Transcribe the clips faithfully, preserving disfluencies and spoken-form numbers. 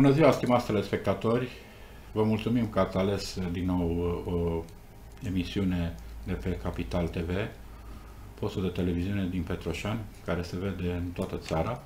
Bună ziua, stimați telespectatori! Vă mulțumim că ați ales din nou o emisiune de pe Capital T V, postul de televiziune din Petroșani, care se vede în toată țara.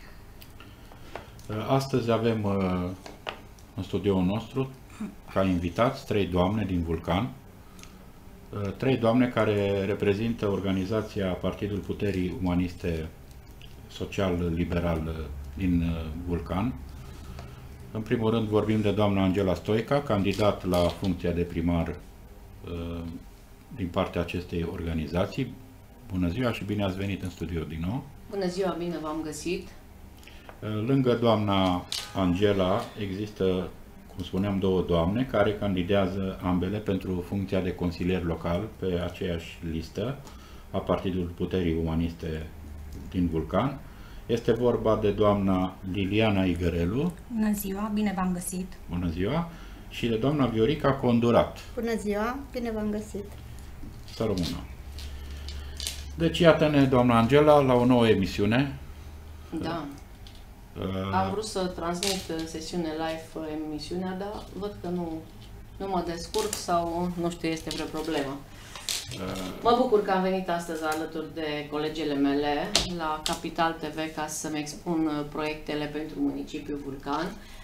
Astăzi avem în studioul nostru, ca invitați, trei doamne din Vulcan, trei doamne care reprezintă organizația Partidul Puterii Umaniste Social-Liberal din Vulcan. În primul rând vorbim de doamna Angela Stoica, candidat la funcția de primar din partea acestei organizații. Bună ziua și bine ați venit în studio din nou. Bună ziua, bine v-am găsit. Lângă doamna Angela există, cum spuneam, două doamne care candidează ambele pentru funcția de consilier local pe aceeași listă a Partidului Puterii Umaniste din Vulcan. Este vorba de doamna Liliana Igărelu. Bună ziua, bine v-am găsit. Bună ziua. Și de doamna Viorica Condurat. Bună ziua, bine v-am găsit. Să rămână. Deci iată-ne, doamna Angela, la o nouă emisiune. Da. Uh, Am vrut să transmit în sesiune live emisiunea, dar văd că nu, nu mă descurc sau nu știu, este vreo problemă. Mă bucur că am venit astăzi alături de colegele mele la Capital T V ca să-mi expun proiectele pentru municipiul Vulcan.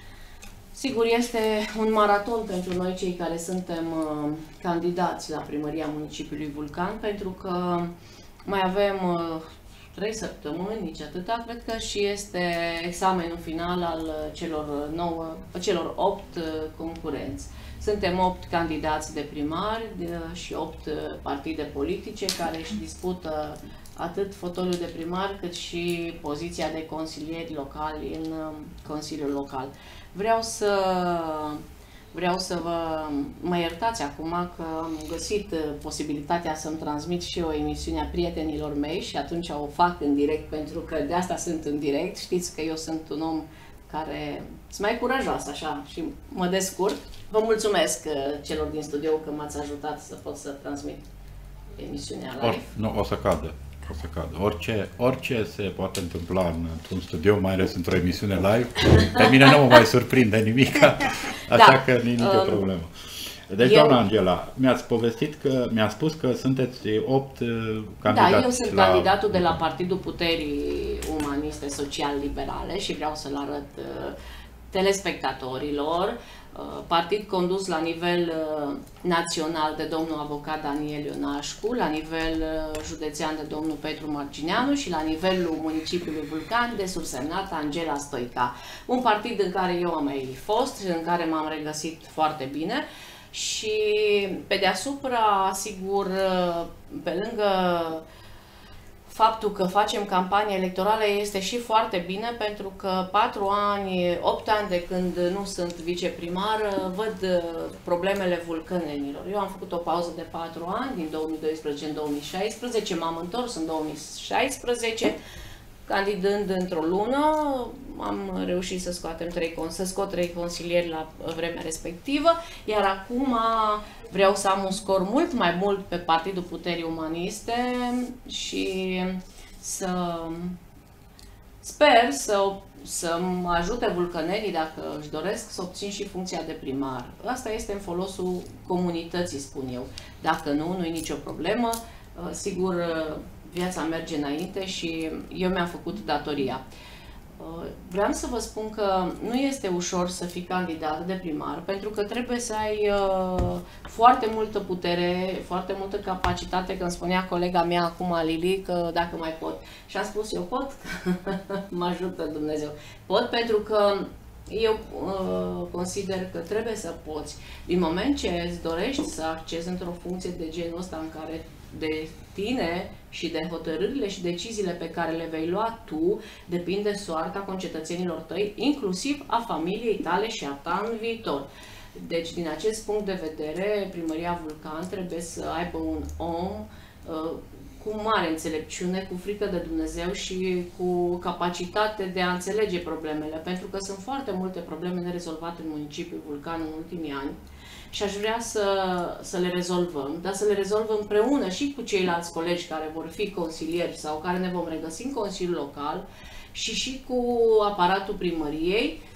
Sigur, este un maraton pentru noi cei care suntem uh, candidați la primăria municipiului Vulcan, pentru că mai avem uh, trei săptămâni, nici atâta, cred că, și este examenul final al celor, nouă, celor opt uh, concurenți. Suntem opt candidați de primari și opt partide politice care își dispută atât fotoliul de primar cât și poziția de consilieri locali în Consiliul Local. Vreau să, vreau să vă mă iertați acum că am găsit posibilitatea să-mi transmit și o emisiune a prietenilor mei și atunci o fac în direct, pentru că de asta sunt în direct. Știți că eu sunt un om care sunt mai curajoasă așa și mă descurc. Vă mulțumesc celor din studio că m-ați ajutat să pot să transmit emisiunea live. Or, nu, o să cadă. O să cadă. Orice, orice se poate întâmpla într-un studio, mai ales într-o emisiune live. Pe mine nu mă mai surprinde nimic, așa da. Că nu e nicio um, problemă. Deci, eu, doamna Angela, mi-ați povestit că, mi-a spus că sunteți opt candidați. Da, eu sunt la... candidatul de la Partidul Puterii Umaniste Social-Liberale și vreau să-l arăt uh, telespectatorilor. Partid condus la nivel național de domnul avocat Daniel Ionașcu, la nivel județean de domnul Petru Margineanu și la nivelul municipiului Vulcan de subsemnată Angela Stoica. Un partid în care eu am mai fost, în care m-am regăsit foarte bine și pe deasupra, sigur, pe lângă faptul că facem campanie electorală este și foarte bine, pentru că patru ani, opt ani de când nu sunt viceprimar, văd problemele vulcănenilor. Eu am făcut o pauză de patru ani, din două mii doisprezece în două mii șaisprezece, m-am întors în două mii șaisprezece, candidând într-o lună, am reușit să scoatem trei, să scot trei consilieri la vremea respectivă, iar acum vreau să am un scor mult mai mult pe Partidul Puterii Umaniste și să sper să, să mă ajute vulcănenii, dacă își doresc, să obțin și funcția de primar. Asta este în folosul comunității, spun eu. Dacă nu, nu e nicio problemă. Sigur, viața merge înainte și eu mi-am făcut datoria. Vreau să vă spun că nu este ușor să fii candidat de primar, pentru că trebuie să ai uh, foarte multă putere, foarte multă capacitate, că îmi spunea colega mea acum, Lili, că dacă mai pot. Și am spus, eu pot, mă ajută Dumnezeu. Pot pentru că eu uh, consider că trebuie să poți. Din moment ce îți dorești să accezi într-o funcție de genul ăsta în care de tine și de hotărârile și deciziile pe care le vei lua tu depinde soarta concetățenilor tăi, inclusiv a familiei tale și a ta în viitor. Deci, din acest punct de vedere, Primăria Vulcan trebuie să aibă un om uh, cu mare înțelepciune, cu frică de Dumnezeu și cu capacitate de a înțelege problemele, pentru că sunt foarte multe probleme nerezolvate în municipiul Vulcan în ultimii ani. Și aș vrea să, să le rezolvăm, dar să le rezolvăm împreună și cu ceilalți colegi care vor fi consilieri sau care ne vom regăsi în Consiliul Local și și cu aparatul primăriei,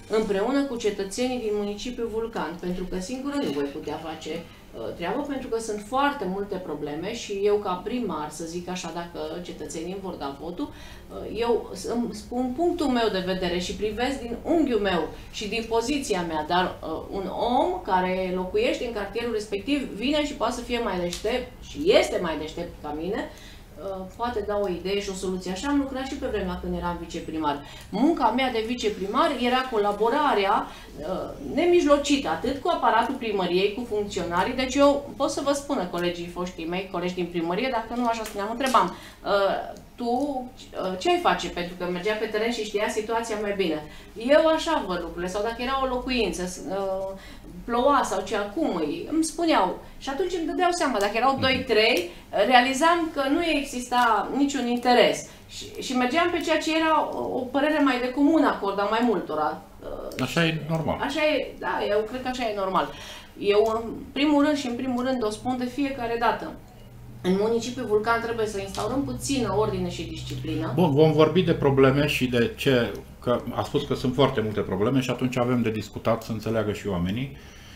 împreună cu cetățenii din municipiul Vulcan, pentru că singură nu voi putea face treabă, pentru că sunt foarte multe probleme și eu ca primar, să zic așa, dacă cetățenii îmi vor da votul, eu îmi spun punctul meu de vedere și privesc din unghiul meu și din poziția mea, dar un om care locuiește în cartierul respectiv vine și poate să fie mai deștept și este mai deștept ca mine, poate da o idee și o soluție. Așa am lucrat și pe vremea când eram viceprimar. Munca mea de viceprimar era colaborarea uh, nemijlocită, atât cu aparatul primăriei, cu funcționarii. Deci eu pot să vă spună colegii foștii mei, colegi din primărie, dacă nu așa spuneam, întrebam, uh, tu uh, ce ai face? Pentru că mergea pe teren și știa situația mai bine. Eu așa văd lucrurile, sau dacă era o locuință, uh, ploua sau ce acum, îmi spuneau. Și atunci îmi dădeau seama, dacă erau doi trei, realizam că nu exista niciun interes. Și, și mergeam pe ceea ce era o, o părere mai de comun, acordam mai multora. Așa e normal. Așa e, da, eu cred că așa e normal. Eu, în primul rând și în primul rând, o spun de fiecare dată. În municipiul Vulcan trebuie să instaurăm puțină ordine și disciplină. Bun, vom vorbi de probleme și de ce, că a spus că sunt foarte multe probleme și atunci avem de discutat, să înțeleagă și oamenii.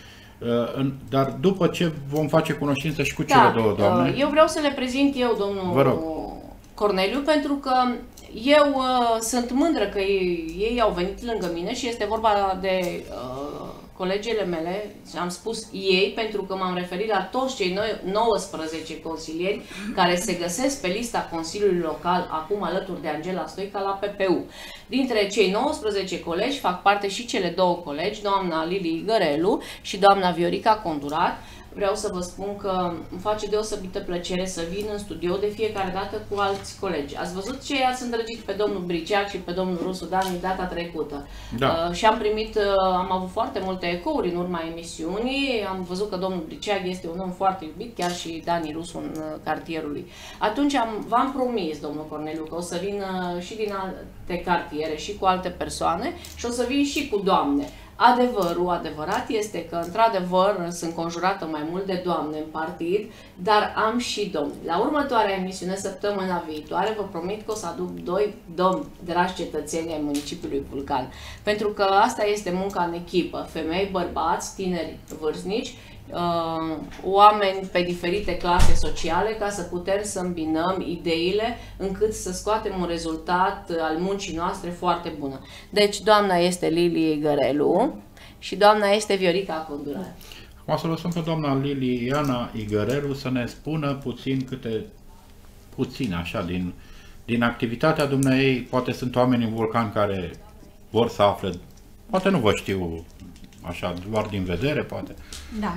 Dar după ce vom face cunoștință și cu cele da, două doamne... Eu vreau să le prezint eu, domnul Corneliu, pentru că eu uh, sunt mândră că ei, ei au venit lângă mine și este vorba de uh, colegele mele, am spus ei, pentru că m-am referit la toți cei nouăsprezece consilieri care se găsesc pe lista Consiliului Local, acum alături de Angela Stoica, la P P U. Dintre cei nouăsprezece colegi fac parte și cele două colegi, doamna Lili Gărelu și doamna Viorica Condurat. Vreau să vă spun că îmi face deosebită plăcere să vin în studio de fiecare dată cu alți colegi. Ați văzut ce i-ați îndrăgit pe domnul Briceac și pe domnul Rusu Dani data trecută. Da. Uh, și am primit, uh, am avut foarte multe ecouri în urma emisiunii. Am văzut că domnul Briceac este un om foarte iubit, chiar și Dani Rusu în uh, cartierului. Atunci v-am promis, domnul Corneliu, că o să vin uh, și din alte cartiere și cu alte persoane și o să vin și cu doamne. Adevărul, adevărat este că, într-adevăr, sunt conjurată mai mult de doamne în partid, dar am și domni. La următoarea emisiune, săptămâna viitoare, vă promit că o să aduc doi domni, dragi cetățeni ai municipiului Vulcan. Pentru că asta este munca în echipă, femei, bărbați, tineri, vârstnici, Uh, oameni pe diferite clase sociale, ca să putem să îmbinăm ideile încât să scoatem un rezultat al muncii noastre foarte bună. Deci doamna este Lili Gărelu și doamna este Viorica Condurat. Acum să lăsăm pe doamna Liliana Igărelu să ne spună puțin câte, puțin așa, din, din activitatea dumneei. Poate sunt oameni în Vulcan care vor să afle, poate nu vă știu așa, doar din vedere, poate. Da,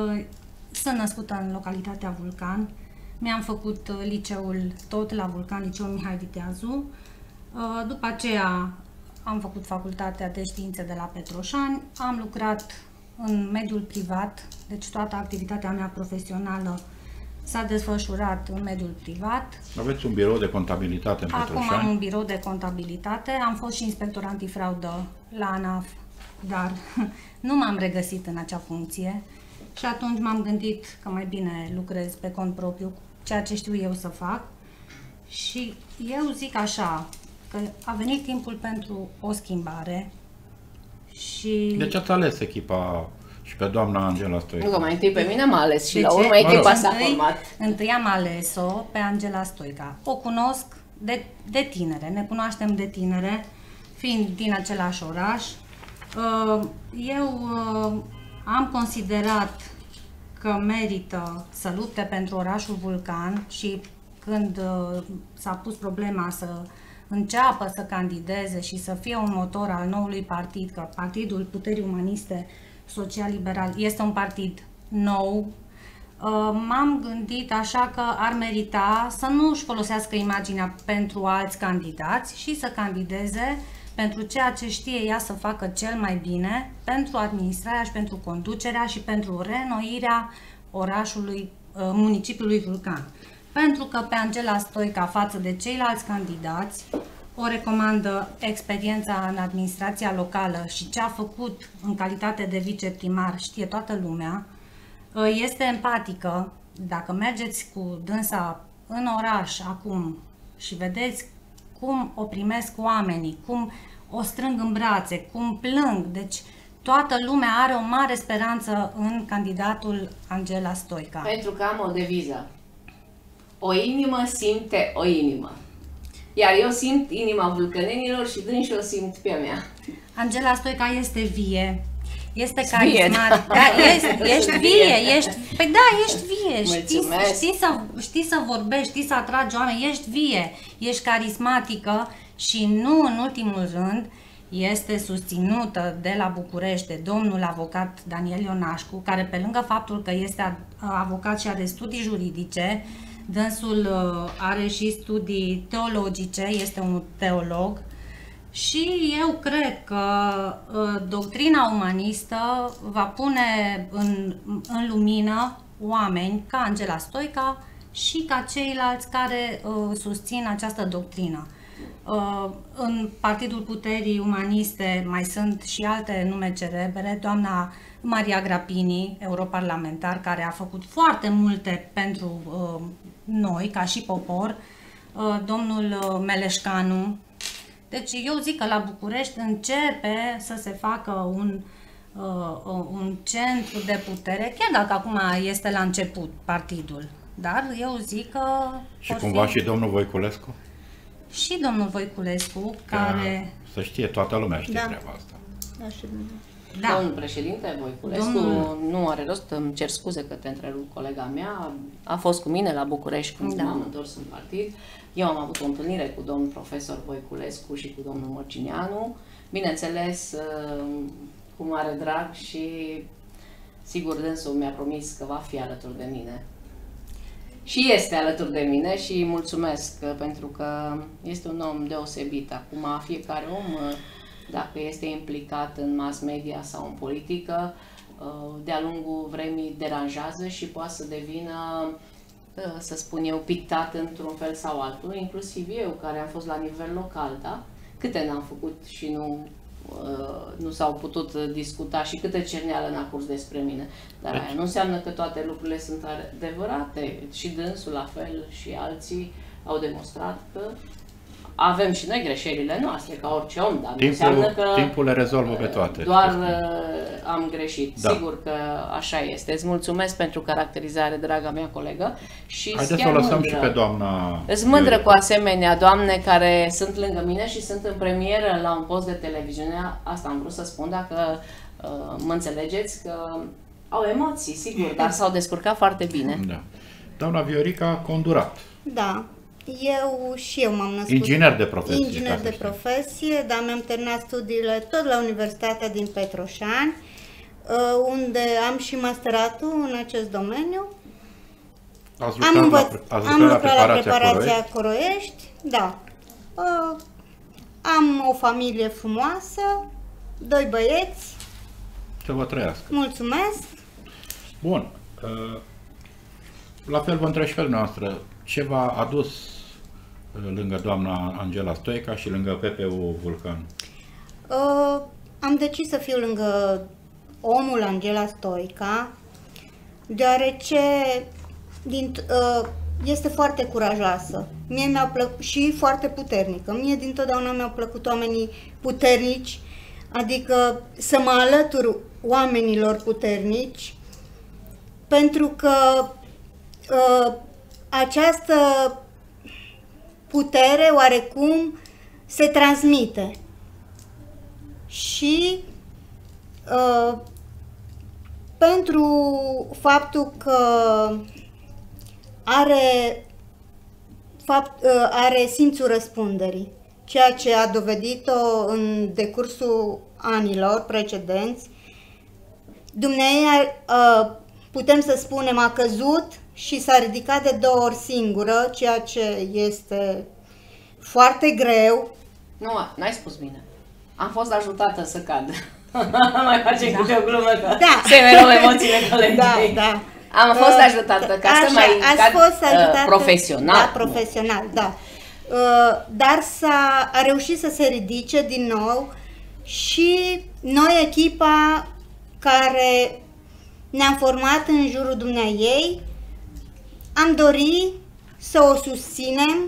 sunt născută în localitatea Vulcan, mi-am făcut liceul tot la Vulcan, liceul Mihai Viteazu, după aceea am făcut facultatea de științe de la Petroșani, am lucrat în mediul privat, deci toată activitatea mea profesională s-a desfășurat în mediul privat. Aveți un birou de contabilitate în Petroșani? Acum am un birou de contabilitate, am fost și inspector antifraudă la ANAF, dar nu m-am regăsit în acea funcție și atunci m-am gândit că mai bine lucrez pe cont propriu, ceea ce știu eu să fac. Și eu zic așa, că a venit timpul pentru o schimbare și... De ce ați ales echipa și pe doamna Angela Stoica? Nu, că mai întâi pe mine m-a ales și de la ce? urmă echipa s-a Întâi- format. Întâi am ales-o pe Angela Stoica. O cunosc de, de tinere, ne cunoaștem de tinere, fiind din același oraș. Eu am considerat că merită să lupte pentru orașul Vulcan și când s-a pus problema să înceapă să candideze și să fie un motor al noului partid, că Partidul Puterii Umaniste Social-Liberal este un partid nou, m-am gândit așa că ar merita să nu își folosească imaginea pentru alți candidați și să candideze pentru ceea ce știe ea să facă cel mai bine, pentru administrarea și pentru conducerea și pentru reînnoirea orașului, municipiului Vulcan. Pentru că pe Angela Stoica, față de ceilalți candidați, o recomandă experiența în administrația locală și ce a făcut în calitate de viceprimar știe toată lumea, este empatică. Dacă mergeți cu dânsa în oraș acum și vedeți cum o primesc oamenii, cum o strâng în brațe, cum plâng. Deci toată lumea are o mare speranță în candidatul Angela Stoica. Pentru că am o deviză. O inimă simte o inimă. Iar eu simt inima vulcănenilor și dânsi o simt pe a mea. Angela Stoica este vie, este Vie, carismatic, da. da, ești, ești vie, ești, păi da, ești vie, știi, Mulțumesc. știi, să, știi să vorbești, știi să atragi oameni, ești vie, ești carismatică și nu în ultimul rând este susținută de la București de domnul avocat Daniel Ionașcu, care pe lângă faptul că este avocat și are studii juridice, dânsul are și studii teologice, este un teolog. Și eu cred că uh, doctrina umanistă va pune în, în lumină oameni ca Angela Stoica și ca ceilalți care uh, susțin această doctrină. Uh, în Partidul Puterii Umaniste mai sunt și alte nume celebre, doamna Maria Grapini, europarlamentar, care a făcut foarte multe pentru uh, noi, ca și popor, uh, domnul Meleșcanu. Deci eu zic că la București începe să se facă un, uh, un centru de putere, chiar dacă acum este la început partidul, dar eu zic că... Și cumva fi... și domnul Voiculescu? Și domnul Voiculescu, că, care... Să știe, toată lumea știe da. treaba asta. Da, și Da. Domnul președinte Voiculescu, Domnul... nu are rost, îmi cer scuze că te întrerup, colega mea, a fost cu mine la București când da. m-am întors în partid. Eu am avut o întâlnire cu domnul profesor Voiculescu și cu domnul Mărcineanu, bineînțeles cu mare drag și sigur dânsul mi-a promis că va fi alături de mine. Și este alături de mine și mulțumesc pentru că este un om deosebit. Acum fiecare om, dacă este implicat în mass media sau în politică, de-a lungul vremii deranjează și poate să devină, să spun eu, pictat într-un fel sau altul, inclusiv eu, care am fost la nivel local, da? Câte n-am făcut și nu, nu s-au putut discuta și câte cerneală n-a curs despre mine. Dar aia nu înseamnă că toate lucrurile sunt adevărate. Și dânsul, la fel, și alții au demonstrat că avem și noi greșelile noastre, ca orice om, dar nu înseamnă că timpul le rezolvă pe toate. Doar am greșit. Da. Sigur că așa este. Îți mulțumesc pentru caracterizare, draga mea colegă. Și haideți să o lăsăm mândră. și pe doamna... Îți mândră cu asemenea doamne care sunt lângă mine și sunt în premieră la un post de televiziune. Asta am vrut să spun, dacă uh, mă înțelegeți, că au emoții, sigur, dar s-au descurcat foarte bine. Da. Doamna Viorica Condurat. Da. Eu și eu m-am născut inginer de profesie. Inginer de profesie, dar mi-am terminat studiile tot la Universitatea din Petroșani, unde am și masteratul în acest domeniu. Ați lucrat, am învăț... la, ați am lucrat la preparația, la preparația Coroiești? Coroiești, da. Am o familie frumoasă, doi băieți. Să vă trăiască. Mulțumesc. Bun. La fel vă întreb și pe dumneavoastră, ce v-a adus lângă doamna Angela Stoica și lângă P P U Vulcan? Uh, am decis să fiu lângă omul Angela Stoica, deoarece din, uh, este foarte curajoasă. Mie mi-a plăcut și foarte puternică. Mie dintotdeauna mi-au plăcut oamenii puternici, adică să mă alătur oamenilor puternici, pentru că uh, această putere oarecum se transmite și uh, pentru faptul că are, fapt, uh, are simțul răspunderii, ceea ce a dovedit-o în decursul anilor precedenți. Dumnezeu, uh, putem să spunem, a căzut și s-a ridicat de două ori singură, ceea ce este foarte greu. Nu, n-ai spus bine. Am fost ajutată să cad. Mai face da. câte o glumă că da. se mereu emoțiile colegii. Da, da. Am fost ajutată ca Așa, să mai cad fost ajutată, profesional. Da, profesional, da. Dar s-a a reușit să se ridice din nou și noi, echipa care ne-am format în jurul dumneaei, am dorit să o susținem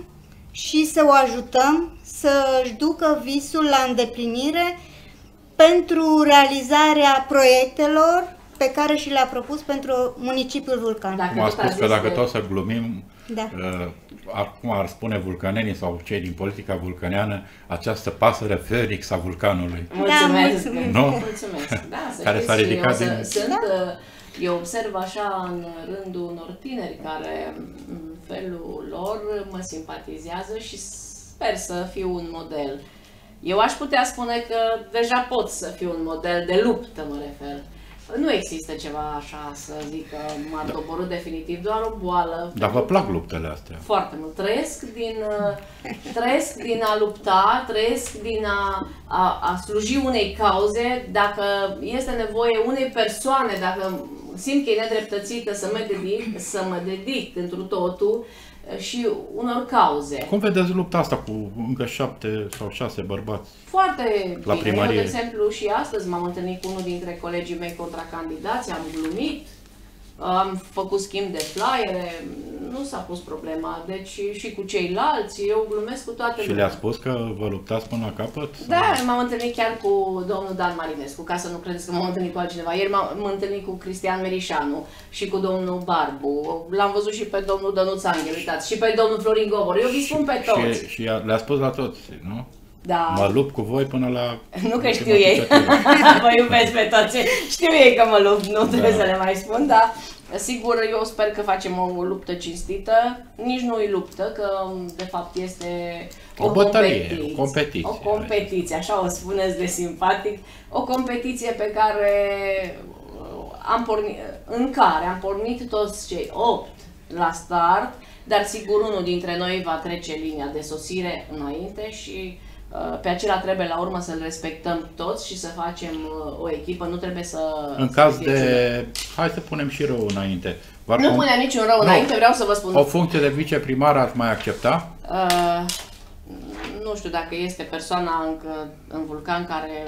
și să o ajutăm să-și ducă visul la îndeplinire pentru realizarea proiectelor pe care și le-a propus pentru municipiul Vulcan. Dacă Cum a tot a spus că zis dacă de- tot să glumim, Da. uh, acum ar spune vulcanenii sau cei din politica vulcaneană, această pasăre Felix a vulcanului. Mulțumesc! Da, mulțumesc. Nu? Mulțumesc! Da, să Care știți s-a că ridicat eu, să- din- sunt, Da. eu observ așa în rândul unor tineri care în felul lor mă simpatizează și sper să fiu un model. Eu aș putea spune că deja pot să fiu un model de luptă, mă refer. Nu există ceva așa să zic că m-ar doborî definitiv, doar o boală. Dar vă plac luptele astea? Foarte mult. Trăiesc din, uh, trăiesc din a lupta, trăiesc din a, a, a sluji unei cauze. Dacă este nevoie unei persoane, dacă simt că e nedreptățită să mă dedic, să mă dedic întru totul uh, și unor cauze. Cum vedeți lupta asta cu încă șapte sau șase bărbați? Foarte La bine. primărie. Eu, de exemplu, și astăzi m-am întâlnit cu unul dintre colegii mei contracandidați, am glumit, am făcut schimb de flyere, nu s-a pus problema. Deci și cu ceilalți, eu glumesc cu toată Și lumea. le-a spus că vă luptați până la capăt? sau- Da, m-am întâlnit chiar cu domnul Dan Marinescu, ca să nu credeți că m-am întâlnit cu altcineva. Ieri m-am întâlnit cu Cristian Merișanu și cu domnul Barbu. L-am văzut și pe domnul Dănuț Anghel, uitați, și pe domnul Florin Gobor. Eu vi spun pe toți. Și, și a- le-a spus la toți, nu? Da. Mă lupt cu voi până la... Nu că știu ultima ei, picătură. vă iubesc pe toți, știu ei că mă lupt, nu trebuie Da. să le mai spun, dar sigur eu sper că facem o luptă cinstită, nici nu e luptă, că de fapt este o, O bătălie, competiție, o competiție. o competiție, așa o spuneți de simpatic, o competiție pe care am pornit, în care am pornit toți cei opt la start, dar sigur unul dintre noi va trece linia de sosire înainte și uh, pe acela trebuie la urmă să-l respectăm toți și să facem uh, o echipă, nu trebuie să... În să caz fie de... cine. Hai să punem și rău înainte. V-ar Nu com- punem niciun rău Nu. înainte, vreau să vă spun. O funcție de viceprimar ați mai accepta? Uh, nu știu dacă este persoana încă în Vulcan care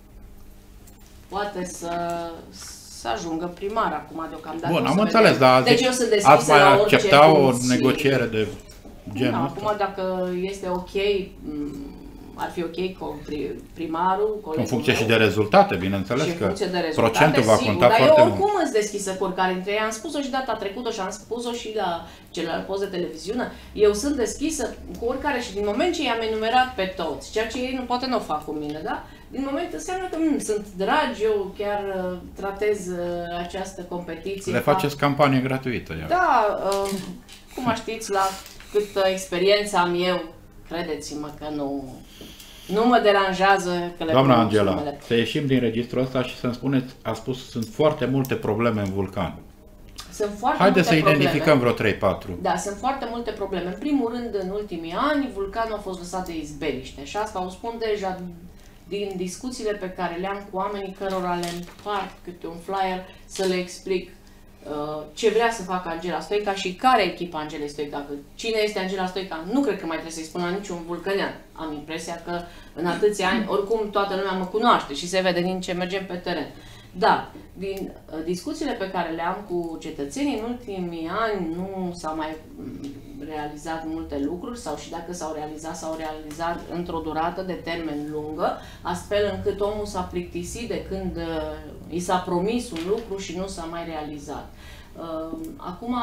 poate să, să ajungă primar acum deocamdată. Bun, o am să înțeles, vedem. dar Deci zic, eu sunt deschisă ați mai la orice accepta o funcții. negociere de genul Nu, ăsta? acum dacă este ok, m, ar fi ok cu pri- primarul, colegul În funcție meu. și de rezultate, bineînțeles Și în că funcție de rezultate, procentul va sigur, conta dar foarte eu mult. oricum sunt deschisă cu oricare dintre ei. Am spus-o și data trecută și am spus-o și la celălalt post de televiziune. Eu sunt deschisă cu oricare și din moment ce i-am enumerat pe toți, ceea ce ei nu, poate nu o fac cu mine, da? Din moment înseamnă că m, sunt dragi, eu chiar uh, tratez uh, această competiție. Le ca- faceți campanie gratuită. Iar. Da, uh, cum știți, la câtă experiență am eu, credeți-mă că nu, nu mă deranjează că le Doamna pronunț Angela, numele. să ieșim din registrul ăsta și să-mi spuneți, a spus, sunt foarte multe probleme în Vulcan. Sunt foarte Haideți să multe probleme. identificăm vreo trei patru. Da, sunt foarte multe probleme. În primul rând, în ultimii ani, Vulcanul a fost lăsat de izbeliște și asta o spun deja din discuțiile pe care le-am cu oamenii cărora le împart câte un flyer să le explic uh, ce vrea să facă Angela Stoica și care e echipa Angelei Stoica. Că cine este Angela Stoica? Nu cred că mai trebuie să-i spun la niciun vulcănean. Am impresia că în atâția ani, oricum toată lumea mă cunoaște și se vede din ce mergem pe teren. Dar, din uh, discuțiile pe care le-am cu cetățenii în ultimii ani, nu s-au mai mm, realizat multe lucruri sau și dacă s-au realizat, s-au realizat într-o durată de termen lungă, astfel încât omul s-a plictisit de când uh, i s-a promis un lucru și nu s-a mai realizat. Uh, acum,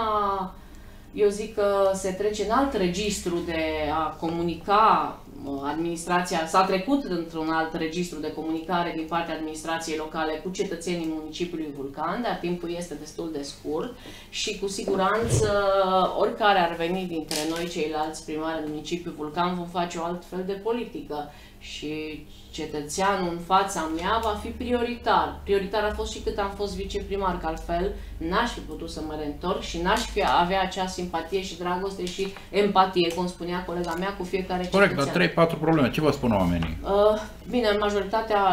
eu zic că se trece în alt registru de a comunica administrația, s-a trecut într-un alt registru de comunicare din partea administrației locale cu cetățenii municipiului Vulcan, dar timpul este destul de scurt și cu siguranță oricare ar veni dintre noi ceilalți primari în municipiul Vulcan vom face o altfel de politică și cetățeanul în fața mea va fi prioritar. Prioritar a fost și cât am fost viceprimar, că altfel n-aș fi putut să mă reîntorc și n-aș fi avea acea simpatie și dragoste și empatie, cum spunea colega mea, cu fiecare cetățean. Corect, dar trei patru probleme. Ce vă spun oamenii? Uh, bine, majoritatea,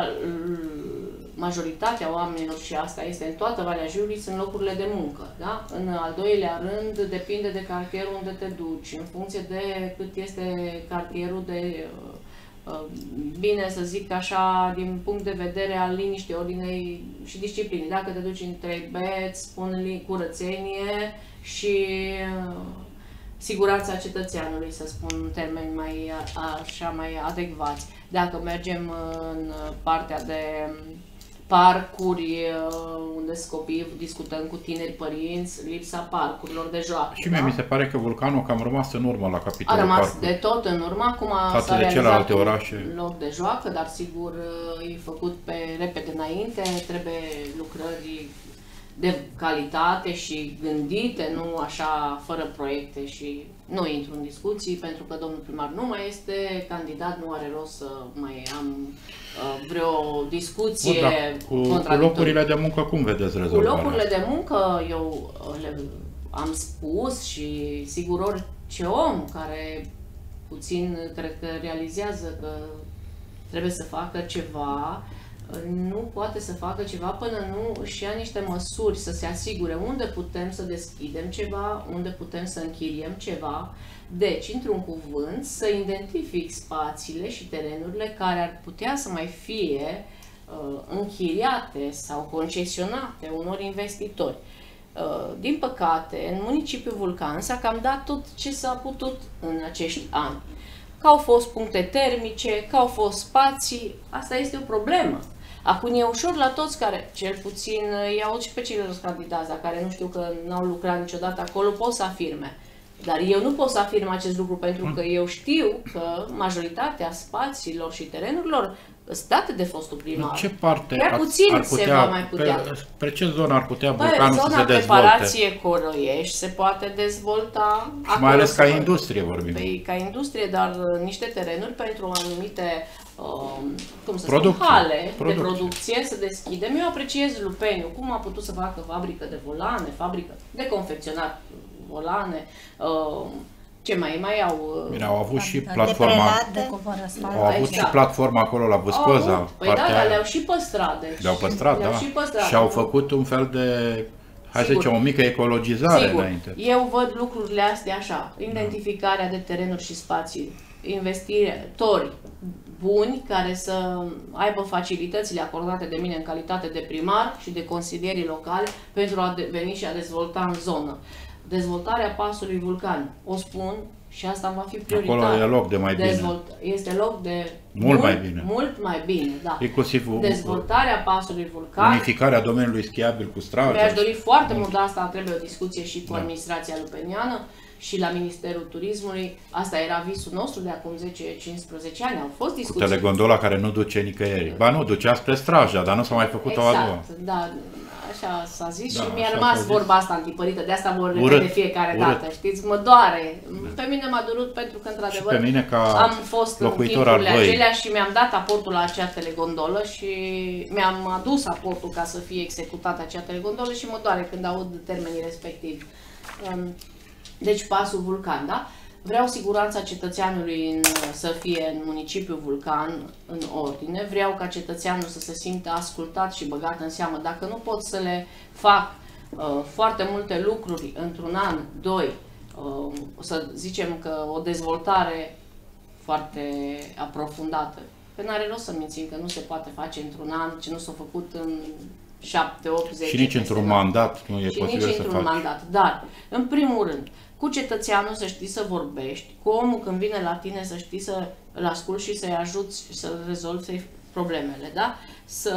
majoritatea oamenilor, și asta este în toată Valea Jiului, sunt locurile de muncă. Da? În al doilea rând, depinde de cartierul unde te duci, în funcție de cât este cartierul de... Uh, bine să zic așa, din punct de vedere al liniștii, ordinei și disciplinii. Dacă te duci în trei beți, spun curățenie și siguranța cetățeanului, să spun în termeni mai, așa, mai adecvați. Dacă mergem în partea de parcuri, unde copii discutăm cu tineri părinți, lipsa parcurilor de joacă. Și mie da? mi se pare că Vulcanul cam rămas în urmă la capitolul A rămas parcuri. de tot în urmă, acum Față s-a de realizat celelalte un orașe. loc de joacă, dar sigur e făcut pe repede înainte, trebuie lucrări de calitate și gândite, nu așa fără proiecte, și nu intru în discuții pentru că domnul primar nu mai este candidat, nu are rost să mai am uh, vreo discuție. Bun, dar cu, cu locurile de muncă cum vedeți rezolvarea? Cu locurile de muncă eu le am spus și sigur orice om care puțin cred că realizează că trebuie să facă ceva, nu poate să facă ceva până nu își ia niște măsuri să se asigure unde putem să deschidem ceva, unde putem să închiriem ceva. Deci, într-un cuvânt, să identific spațiile și terenurile care ar putea să mai fie uh, închiriate sau concesionate unor investitori. Uh, din păcate, în municipiul Vulcan s-a cam dat tot ce s-a putut în acești ani. Că au fost puncte termice, că au fost spații, asta este o problemă. Acum e ușor la toți care, cel puțin îi aud și pe ceilalți candidați, dar care nu știu că n-au lucrat niciodată acolo, pot să afirme. Dar eu nu pot să afirm acest lucru pentru că eu știu că majoritatea spațiilor și terenurilor sunt date de fostul primar. În ce parte Prea ar, puțin ar putea, se va mai putea. Pe, pe ce zonă ar putea Băi, Vulcanul să se zona dezvolte? preparație Coroiești se poate dezvolta. Și mai ales ca să- industrie vorbim. Păi, ca industrie, dar niște terenuri pentru anumite uh, cum să Producție. spun, hale Producție. de producție să deschidem. Eu apreciez Lupeniu, cum a putut să facă fabrică de volane, fabrică de confecționat volane, uh, ce mai mai au... Bine, au avut și De platforma, prelat. De covor asfalt. au avut și Exact. platforma acolo la Au Vâscoza, avut. Păi partea da, dar aia. le-au și păstrat. Deci, Le-au păstrat, le-au da. și păstrat. Și au făcut un fel de, hai să Sigur. zicem, o mică ecologizare Sigur, înainte. eu văd lucrurile astea așa, identificarea de terenuri și spații, investitori buni care să aibă facilitățile acordate de mine în calitate de primar și de consilierii locali pentru a veni și a dezvolta în zonă. Dezvoltarea pasului Vulcan, o spun și asta va fi prioritar. Acolo e loc de mai bine. Dezvolt... Este loc de Mult mai bine. Mult mai bine, da. Inclusiv u- Dezvoltarea pasului Vulcan. unificarea domeniului schiabil cu Straja. Mi-aș dori foarte mult, dar asta trebuie o discuție și cu Da. administrația lupeniană și la Ministerul Turismului. Asta era visul nostru de acum zece cincisprezece ani. Au fost Cu discuții. telegondola care nu duce nicăieri. Ba nu, ducea spre Straja, dar nu s-a mai făcut o a doua. Exact, da, așa s-a zis Da, și mi-a așa rămas s-a zis. vorba asta antipărită, de asta mă Urât, repet de fiecare urât. dată, știți, mă doare. Pe mine m-a durut pentru că, într-adevăr, pe mine ca am fost în locuitor al timpurile Văii. acelea și mi-am dat aportul la acea telegondolă și mi-am adus aportul ca să fie executată acea telegondolă și mă doare când aud termenii respectivi. Um, Deci pasul Vulcan, da? Vreau siguranța cetățeanului în, să fie în municipiul Vulcan în ordine, vreau ca cetățeanul să se simtă ascultat și băgat în seamă. Dacă nu pot să le fac uh, foarte multe lucruri într-un an, doi, uh, să zicem că o dezvoltare foarte aprofundată, că n-are rost să mințim că nu se poate face într-un an ce nu s-a făcut în șapte, opt, zece. Și nici într-un peste mandat nu e și posibil nici să într-un faci. mandat. Dar, în primul rând, cu cetățeanul să știi să vorbești, cu omul când vine la tine să știi să-l asculți și să-i ajuți să rezolvi problemele, da? Să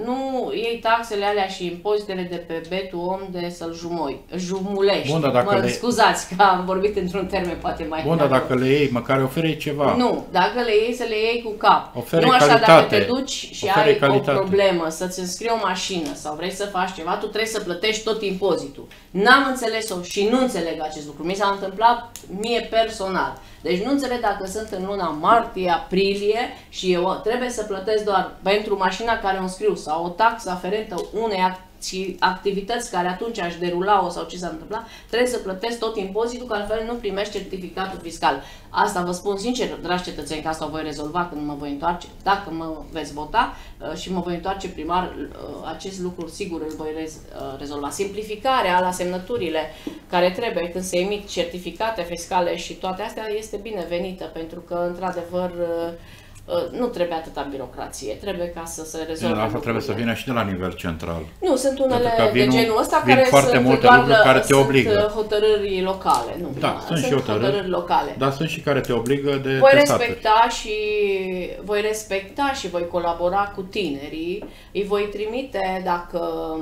nu iei taxele alea și impozitele de pe betul om de să-l jumoi, jumulești. Bun, dar dacă mă le- scuzați că am vorbit într-un termen poate mai Bun, dar dacă le iei, măcar oferi ceva. nu, dacă le iei, să le iei cu cap. Oferi nu așa, calitate. dacă te duci și Oferi ai calitate. o problemă să-ți înscrii o mașină sau vrei să faci ceva, tu trebuie să plătești tot impozitul. N-am înțeles-o și nu înțeleg acest lucru. Mi s-a întâmplat mie personal. Deci nu înțeleg dacă sunt în luna martie, aprilie și eu trebuie să plătesc doar pentru mașina care o înscriu sau o taxă aferentă unei acți- activități care atunci aș derula-o sau ce s-a întâmplat, trebuie să plătesc tot impozitul, că altfel nu primești certificatul fiscal. Asta vă spun sincer, dragi cetățeni, că asta o voi rezolva când mă voi întoarce, dacă mă veți vota uh, și mă voi întoarce primar, uh, acest lucru sigur îl voi rez, uh, rezolva. Simplificarea la semnăturile care trebuie când se emit certificate fiscale și toate astea este binevenită, pentru că într-adevăr uh, nu trebuie atâta birocrație, trebuie ca să se rezolve. Asta trebuie să vină și de la nivel central. Nu, sunt unele vin, de genul ăsta vin care foarte sunt multe doar lucruri care te sunt obligă. hotărâri locale. Nu, da, nu, sunt, sunt și hotărâri, hotărâri locale. Dar sunt și care te obligă de voi testate. respecta și voi respecta și voi colabora cu tinerii. Îi voi trimite dacă,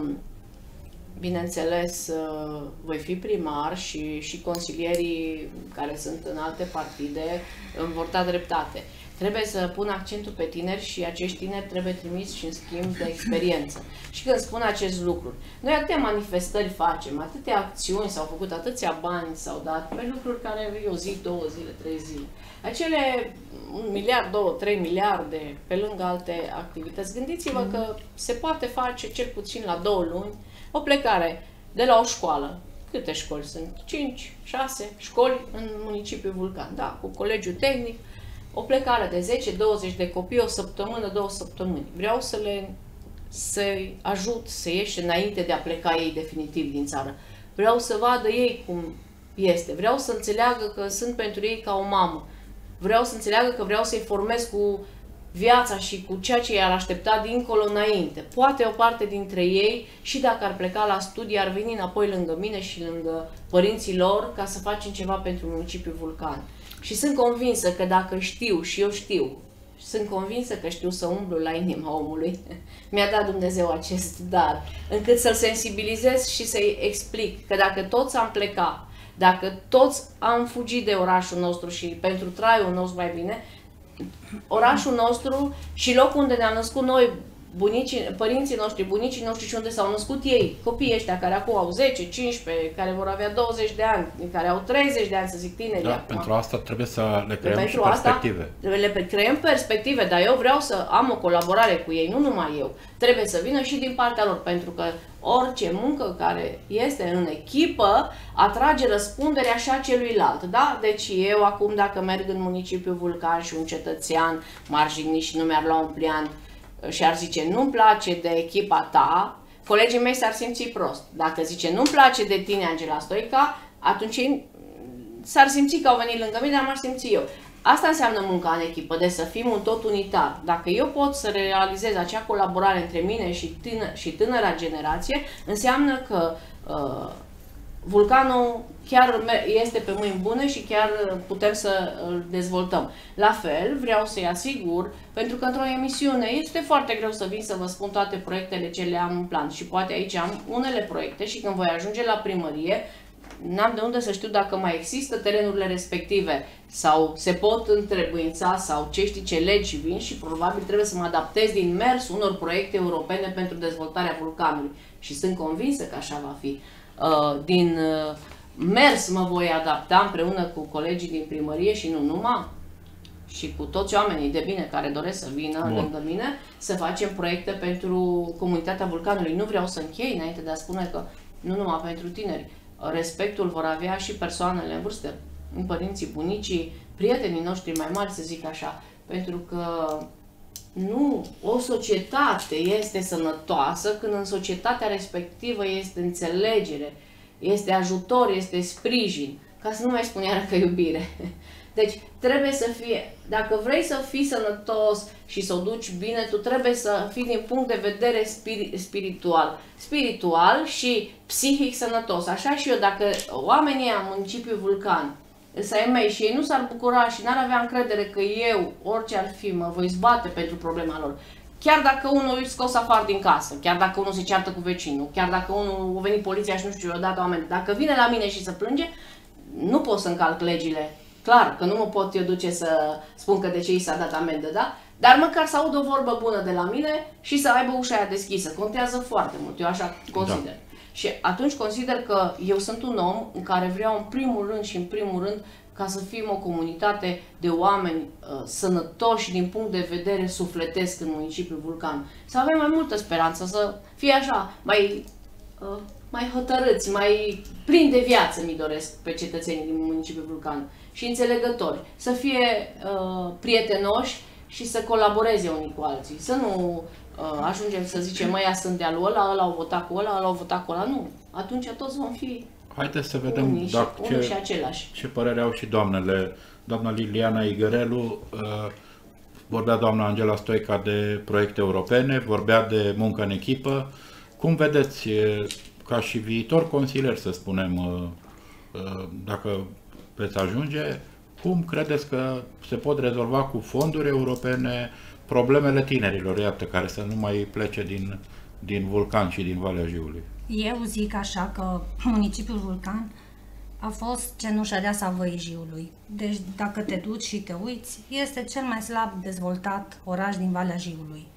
bineînțeles, voi fi primar și, și consilierii care sunt în alte partide îmi vor da dreptate. Trebuie să pun accentul pe tineri și acești tineri trebuie trimiși și în schimb de experiență. Și când spun acest lucru, noi atâtea manifestări facem, atâtea acțiuni, s-au făcut atâția bani, s-au dat pe lucruri care e o zi, două zile, trei zile. Acele un miliard, două, trei miliarde, pe lângă alte activități, gândiți-vă că se poate face cel puțin la două luni o plecare de la o școală. Câte școli sunt? cinci, șase școli în municipiul Vulcan, da, cu colegiul tehnic. O plecare de zece douăzeci de copii, o săptămână, două săptămâni. Vreau să le să-i ajut să ieși înainte de a pleca ei definitiv din țară. Vreau să vadă ei cum este. Vreau să înțeleagă că sunt pentru ei ca o mamă. Vreau să înțeleagă că vreau să-i formez cu viața și cu ceea ce i-ar aștepta dincolo înainte. Poate o parte dintre ei, și dacă ar pleca la studii, ar veni înapoi lângă mine și lângă părinții lor ca să facem ceva pentru municipiul Vulcan. Și sunt convinsă că dacă știu, și eu știu, sunt convinsă că știu să umblu la inima omului, mi-a dat Dumnezeu acest dar, încât să-l sensibilizez și să-i explic că dacă toți am plecat, dacă toți am fugit de orașul nostru și pentru traiul nostru mai bine, orașul nostru și locul unde ne-am născut noi, bunicii, părinții noștri, bunicii noștri și unde s-au născut ei, copiii ăștia care acum au zece, cincisprezece, care vor avea douăzeci de ani, care au treizeci de ani, să zic tineri. Da, acum. pentru asta trebuie să le creăm pentru și perspective. Asta le creăm perspective, dar eu vreau să am o colaborare cu ei, nu numai eu. Trebuie să vină și din partea lor, pentru că orice muncă care este în echipă atrage răspunderea și a celuilalt. Da? Deci eu acum dacă merg în municipiul Vulcan și un cetățean m-ar jigni și nu mi-ar lua un pliant și ar zice nu-mi place de echipa ta, colegii mei s-ar simți prost. Dacă zice nu-mi place de tine, Angela Stoica, atunci s-ar simți că au venit lângă mine, dar m-aș simți eu. Asta înseamnă munca în echipă, de să fim un tot unitar. Dacă eu pot să realizez acea colaborare între mine și, tână, și tânăra generație, înseamnă că uh, Vulcanul chiar este pe mâini bune și chiar putem să îl dezvoltăm. La fel, vreau să-i asigur, pentru că într-o emisiune este foarte greu să vin să vă spun toate proiectele ce le am în plan și poate aici am unele proiecte și când voi ajunge la primărie, n-am de unde să știu dacă mai există terenurile respective sau se pot întrebuința sau ce știi ce legi vin și probabil trebuie să mă adaptez din mers unor proiecte europene pentru dezvoltarea Vulcanului și sunt convinsă că așa va fi. Din mers mă voi adapta împreună cu colegii din primărie și nu numai, și cu toți oamenii de bine care doresc să vină Bun. lângă mine, să facem proiecte pentru comunitatea Vulcanului. Nu vreau să închei înainte de a spune că nu numai pentru tineri. Respectul vor avea și persoanele în vârstă, părinții, bunicii, prietenii noștri mai mari, să zic așa, pentru că nu, o societate este sănătoasă când în societatea respectivă este înțelegere, este ajutor, este sprijin, ca să nu mai spun iară că iubire. Deci trebuie să fie, dacă vrei să fii sănătos și să o duci bine, tu trebuie să fii din punct de vedere spiri, spiritual. Spiritual și psihic sănătos. Așa și eu, dacă oamenii am municipiul Vulcan, să ai mei și ei nu s-ar bucura și n-ar avea încredere că eu, orice ar fi, mă voi zbate pentru problema lor. Chiar dacă unul îi scos afară din casă, chiar dacă unul se ceartă cu vecinul, chiar dacă unul a venit poliția și nu știu, i-a dat oameni, dacă vine la mine și să plânge, nu pot să încalc legile. Clar, că nu mă pot eu duce să spun că de ce i s-a dat amendă, da? Dar măcar să aud o vorbă bună de la mine și să aibă ușa aia deschisă. Contează foarte mult, eu așa consider. Da. Și atunci consider că eu sunt un om în care vreau în primul rând și în primul rând ca să fim o comunitate de oameni uh, sănătoși din punct de vedere sufletesc în municipiul Vulcan. Să avem mai multă speranță, să fie așa, mai, uh, mai hotărâți, mai plini de viață, mi doresc pe cetățenii din municipiul Vulcan. Și înțelegători, să fie uh, prietenoși și să colaboreze unii cu alții. Să nu uh, ajungem să zicem, măia sunt de-al ăla, ăla au votat cu ăla, ăla au votat cu ăla. Nu. Atunci toți vom fi Haideți să vedem unii dacă și, ce, și același. ce părere au și doamnele. Doamna Liliana Igărelu, uh, vorbea doamna Angela Stoica de proiecte europene, vorbea de muncă în echipă. Cum vedeți, ca și viitor consilier, să spunem, dacă veți ajunge, cum credeți că se pot rezolva cu fonduri europene problemele tinerilor, iată, care să nu mai plece din, din Vulcan și din Valea Jiului? Eu zic așa că municipiul Vulcan a fost cenușăreasa Văii Jiului. Deci dacă te duci și te uiți, este cel mai slab dezvoltat oraș din Valea Jiului.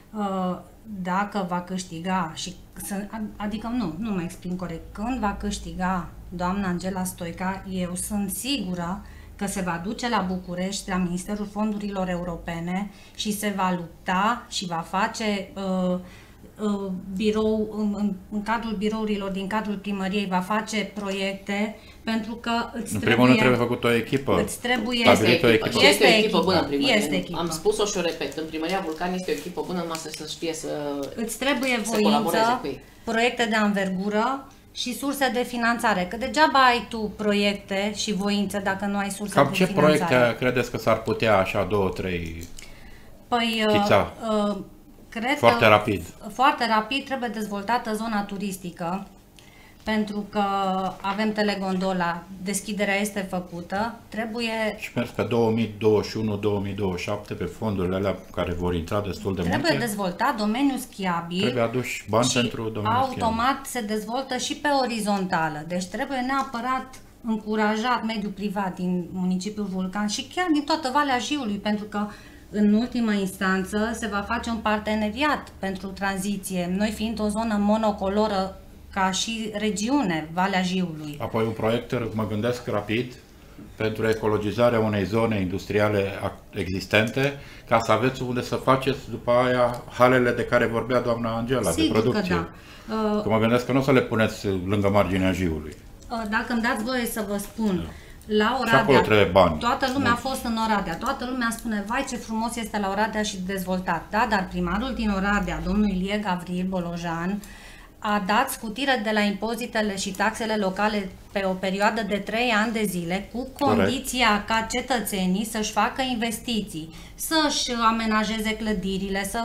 Dacă va câștiga, și adică nu, nu mă exprim corect, când va câștiga doamna Angela Stoica, eu sunt sigură că se va duce la București, la Ministerul Fondurilor Europene și se va lupta și va face uh, uh, birou, în, în cadrul birourilor din cadrul primăriei, va face proiecte, pentru că îți în trebuie... primul rând trebuie făcut o echipă. Îți trebuie... Este echipă. O echipă. Este o echipă bună în primărie. Este echipă. Am spus-o și o repet. În primăria Vulcan este o echipă bună, numai să știe să Îți trebuie să voință, cu ei. proiecte de anvergură și surse de finanțare. Că degeaba ai tu proiecte și voință dacă nu ai surse Cam de ce finanțare. proiecte credeți că s-ar putea așa, două, trei, Păi, uh, uh, cred foarte că rapid? Foarte rapid trebuie dezvoltată zona turistică, pentru că avem telegondola, deschiderea este făcută, trebuie... Și mers că două mii douăzeci și unu două mii douăzeci și șapte pe fondurile alea care vor intra destul de Trebuie multe. dezvoltat domeniul schiabil. Trebuie aduși bani și pentru domeniul automat se dezvoltă și pe orizontală. Deci trebuie neapărat încurajat mediul privat din municipiul Vulcan și chiar din toată Valea Jiului, pentru că în ultima instanță se va face un parteneriat pentru tranziție, noi fiind o zonă monocoloră ca și regiune, Valea Jiului. Apoi un proiect, mă gândesc rapid, pentru ecologizarea unei zone industriale existente, ca să aveți unde să faceți după aia halele de care vorbea doamna Angela, Sigur de producție. Că da. Uh, că mă gândesc că nu o să le puneți lângă marginea Jiului. Uh, dacă îmi dați voie să vă spun, da. La Oradea, toată lumea a fost în Oradea, toată lumea spune, vai ce frumos este la Oradea și dezvoltat. Da, dar primarul din Oradea, domnul Ilie Gavril Bolojan, a dat scutire de la impozitele și taxele locale pe o perioadă de trei ani de zile, cu condiția ca cetățenii să-și facă investiții, să-și amenajeze clădirile, să,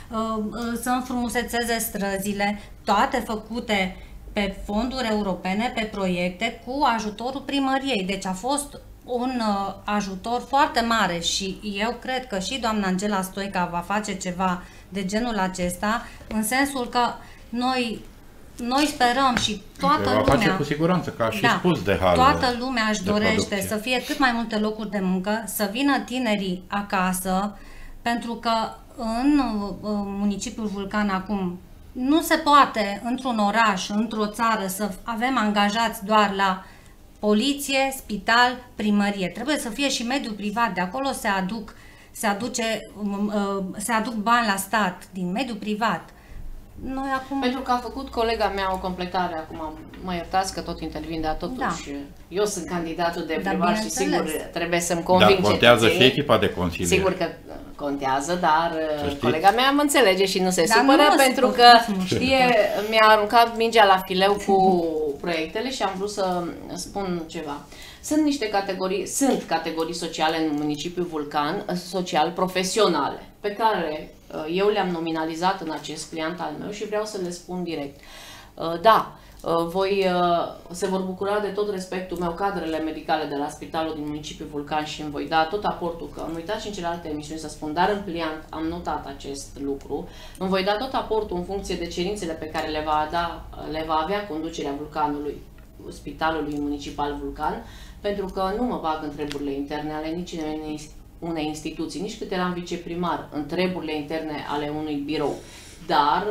să înfrumusețeze străzile, toate făcute pe fonduri europene, pe proiecte, cu ajutorul primăriei. Deci a fost un uh, ajutor foarte mare și eu cred că și doamna Angela Stoica va face ceva de genul acesta, în sensul că noi, noi sperăm și toată va lumea... face cu siguranță, că a și da, spus de hal. Toată lumea își dorește producție. Să fie cât mai multe locuri de muncă, să vină tinerii acasă, pentru că în uh, municipiul Vulcan acum nu se poate într-un oraș, într-o țară, să avem angajați doar la poliție, spital, primărie. Trebuie să fie și mediul privat. De acolo se aduc, se aduce, se aduc bani la stat, din mediul privat. Noi acum... Pentru că a făcut colega mea o completare, acum mă iertați că tot intervin, dar totuși da. eu sunt candidatul de primar și sigur trebuie să-mi conving Dar contează și echipa de consilier. Sigur că contează, dar colega mea mă înțelege și nu se dar supără nu pentru că știe, mi-a aruncat mingea la fileu cu proiectele și am vrut să spun ceva. Sunt niște categorii, sunt categorii sociale în municipiul Vulcan, social profesionale, pe care eu le-am nominalizat în acest client al meu și vreau să le spun direct. Da, voi se vor bucura de tot respectul meu cadrele medicale de la spitalul din municipiul Vulcan și îmi voi da tot aportul, că am uitat și în celelalte emisiuni să spun, dar în pliant am notat acest lucru, îmi voi da tot aportul în funcție de cerințele pe care le va, da, le va avea conducerea Vulcanului, Spitalului Municipal Vulcan, pentru că nu mă bag în treburile interne ale nici unei instituții, nici cât eram viceprimar, în treburile interne ale unui birou. Dar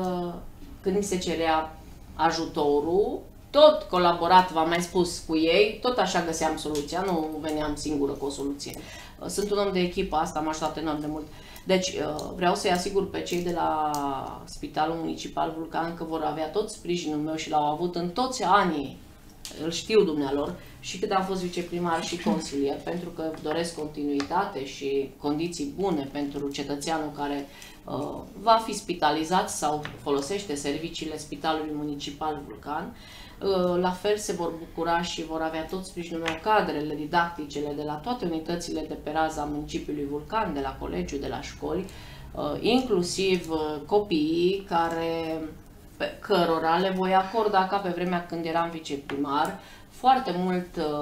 când mi se cerea ajutorul, tot colaborat, v-am mai spus, cu ei, tot așa găseam soluția, nu veneam singură cu o soluție. Sunt un om de echipă, asta m-a ajutat enorm de mult. Deci vreau să-i asigur pe cei de la Spitalul Municipal Vulcan că vor avea tot sprijinul meu și l-au avut în toți anii, îl știu dumnealor, și cât am fost viceprimar și consilier, pentru că doresc continuitate și condiții bune pentru cetățeanul care uh, va fi spitalizat sau folosește serviciile Spitalului Municipal Vulcan. La fel se vor bucura și vor avea tot sprijinul meu cadrele didacticele de la toate unitățile de pe raza municipiului Vulcan, de la colegiu, de la școli, inclusiv copiii care, pe cărora le voi acorda, ca pe vremea când eram viceprimar, foarte mult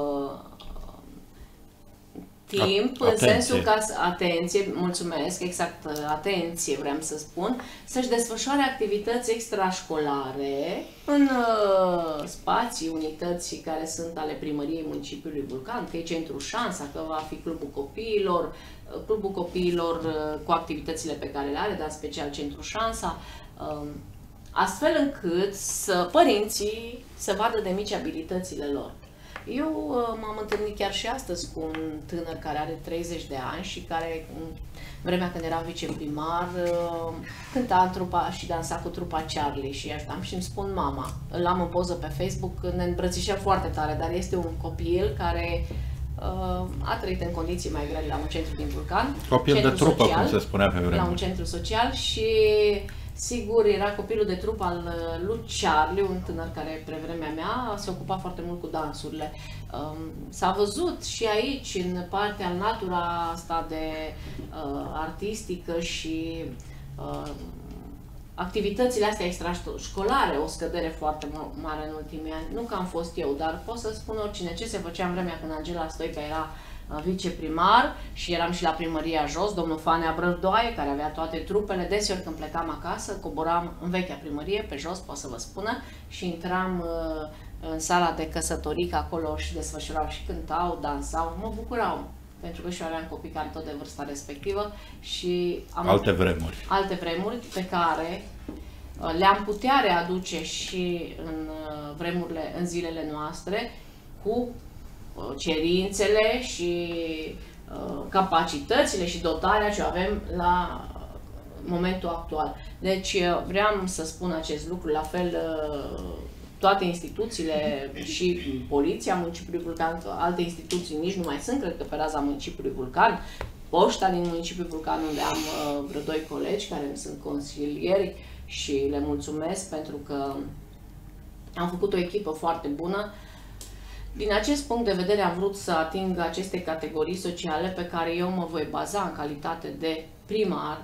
timp, atenție. În sensul ca, atenție, mulțumesc, exact, atenție vreau să spun, să-și desfășoare activități extrașcolare în uh, spații, unități care sunt ale primăriei municipiului Vulcan, că e Centrul Șansa, că va fi Clubul Copiilor, Clubul Copiilor uh, cu activitățile pe care le are, dar special Centrul Șansa, uh, astfel încât să părinții să vadă de mici abilitățile lor. Eu uh, m-am întâlnit chiar și astăzi cu un tânăr care are treizeci de ani și care, în vremea când era viceprimar, uh, cânta în trupa și dansa cu trupa Charlie și ajutam și îmi spun mama. Îl am în poză pe Facebook, ne îmbrățișăm foarte tare, dar este un copil care uh, a trăit în condiții mai grele la un centru din Vulcan. Copil de trupă, social, cum se spunea pe vremea. La un centru social și... Sigur, era copilul de trup al lui Charlie, un tânăr care, pe vremea mea, se ocupa foarte mult cu dansurile. S-a văzut și aici, în partea natura asta de uh, artistică și uh, activitățile astea extrașcolare, o scădere foarte mare în ultimii ani. Nu că am fost eu, dar pot să spun oricine ce se făcea în vremea când Angela Stoica era viceprimar și eram și la primăria jos, domnul Fanea Brădoaie, care avea toate trupele. Deseori când plecam acasă, coboram în vechea primărie, pe jos, pot să vă spună, și intram uh, în sala de căsătorii, că acolo și desfășurau și cântau, dansau, mă bucurau, pentru că și eu aveam copii care tot de vârsta respectivă și am alte vremuri. Alte vremuri pe care uh, le-am putea readuce și în uh, vremurile, în zilele noastre, cu cerințele și uh, capacitățile și dotarea ce avem la momentul actual. Deci uh, vreau să spun acest lucru, la fel uh, toate instituțiile și poliția municipiului Vulcan, alte instituții nici nu mai sunt, cred că pe raza municipiului Vulcan, poșta din municipiul Vulcan, unde am uh, vreo doi colegi care îmi sunt consilieri și le mulțumesc pentru că am făcut o echipă foarte bună. Din acest punct de vedere am vrut să ating aceste categorii sociale pe care eu mă voi baza în calitate de primar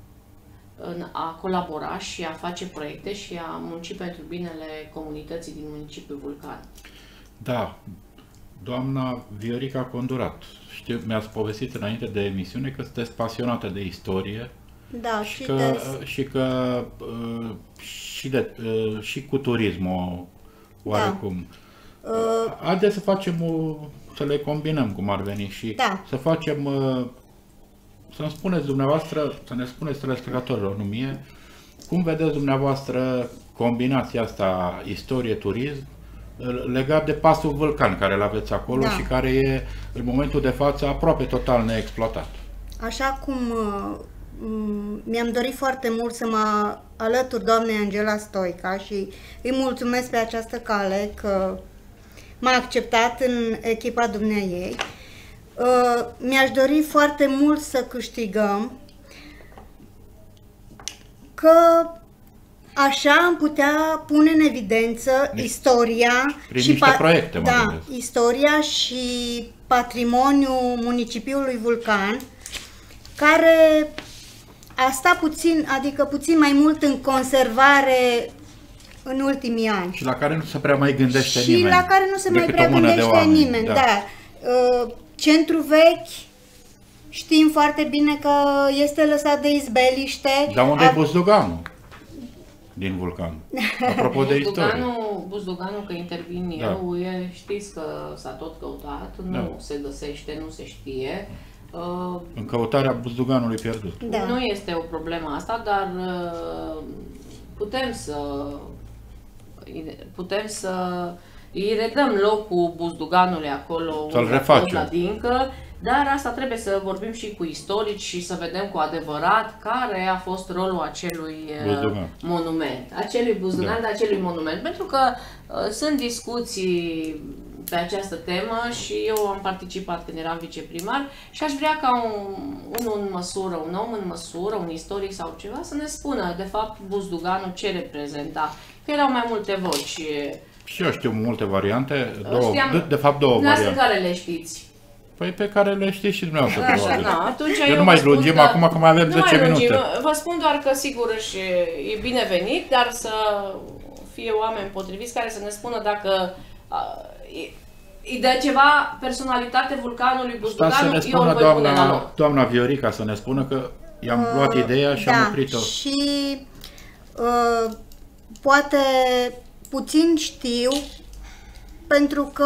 în a colabora și a face proiecte și a munci pentru binele comunității din municipiul Vulcan. Da, doamna Viorica Condurat, știu, mi-ați povestit înainte de emisiune că sunteți pasionată de istorie. Da, și, și că, de... și că și, de, și cu turismul oarecum. Da. Uh, Haideți să facem o, să le combinăm cum ar veni și da. să facem, uh, să-mi spuneți dumneavoastră, să ne spuneți telespectatorilor, nu mie, cum vedeți dumneavoastră combinația asta istorie-turism legat de pasul Vulcan care îl aveți acolo da. și care e în momentul de față aproape total neexploatat. Așa cum uh, mi-am dorit foarte mult să mă alătur doamnei Angela Stoica și îi mulțumesc pe această cale că m-a acceptat în echipa dumneaei. Uh, mi-aș dori foarte mult să câștigăm, că așa am putea pune în evidență Nici, istoria și proiecte, da, istoria și patrimoniul municipiului Vulcan, care a stat puțin, adică puțin mai mult în conservare în ultimii ani. Și la care nu se prea mai gândește și nimeni. Și la care nu se mai prea gândește nimeni, da. da. Centru vechi, știm foarte bine că este lăsat de izbeliște. Dar unde A... e Buzduganul din Vulcan? Apropo de istorie. Buzduganul, că intervin da. eu, e, știți că s-a tot căutat, nu da. se găsește, nu se știe. Uh, în căutarea Buzduganului pierdut. Da. Nu este o problemă asta, dar uh, putem să putem să îi redăm locul Buzduganului acolo, să-l refacem la Dincă, dar asta trebuie să vorbim și cu istorici și să vedem cu adevărat care a fost rolul acelui Buzdugan. monument, acelui Buzdugan, da. acelui monument, pentru că uh, sunt discuții pe această temă și eu am participat când eram viceprimar și aș vrea ca un, unul în măsură, un om în măsură, un istoric sau ceva, să ne spună de fapt Buzduganul ce reprezenta, că erau mai multe voci. Și eu știu multe variante, două, Știam, de, de fapt două variante. care le știți? Păi pe care le știți și dumneavoastră. Așa, na, atunci eu, eu nu mai spun lungim că, acum că mai avem nu zece mai lungim. minute. Vă spun doar că sigur și e binevenit, dar să fie oameni potriviți care să ne spună dacă îi dă ceva personalitate vulcanului Buzduganu, eu îl voi pune la loc. Doamna Viorica să ne spună că i-am uh, luat ideea și da, am oprit-o. Și uh, poate puțin știu, pentru că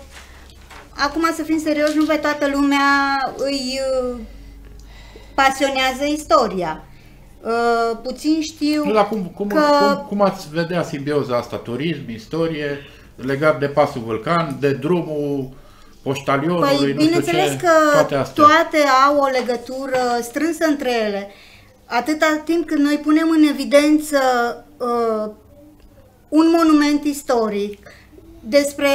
acum, să fim serios, nu pe toată lumea îi uh, pasionează istoria. Uh, puțin știu nu, dar cum, cum, că... cum, cum ați vedea simbioza asta? Turism, istorie, legat de Pasul Vulcan, de drumul poștalionului, Păi, nu știu bineînțeles ce, că toate astea. toate au o legătură strânsă între ele. Atâta timp cât noi punem în evidență uh, un monument istoric despre